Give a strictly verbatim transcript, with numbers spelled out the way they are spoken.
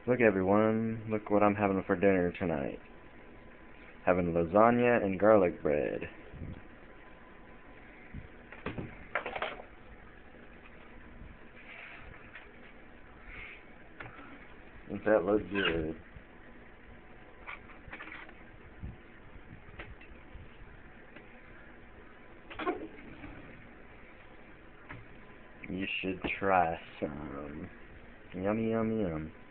Look everyone, look what I'm having for dinner tonight. Having lasagna and garlic bread. Doesn't that look good? You should try some. Yummy, yummy, yum.